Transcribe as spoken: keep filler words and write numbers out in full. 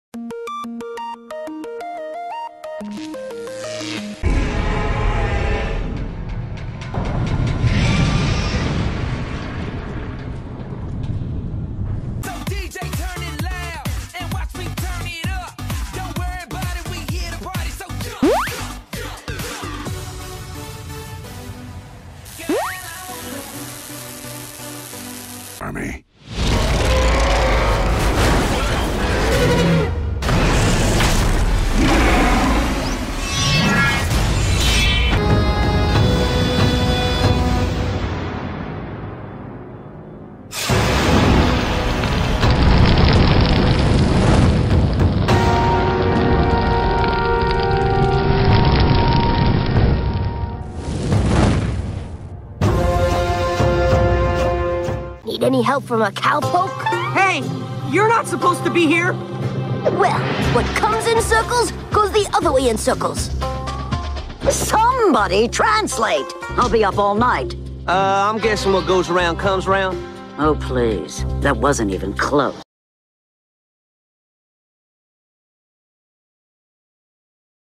Army. Need any help from a cowpoke? Hey, you're not supposed to be here. Well, what comes in circles goes the other way in circles. Somebody translate. I'll be up all night. Uh, I'm guessing what goes around comes around. Oh, please. That wasn't even close.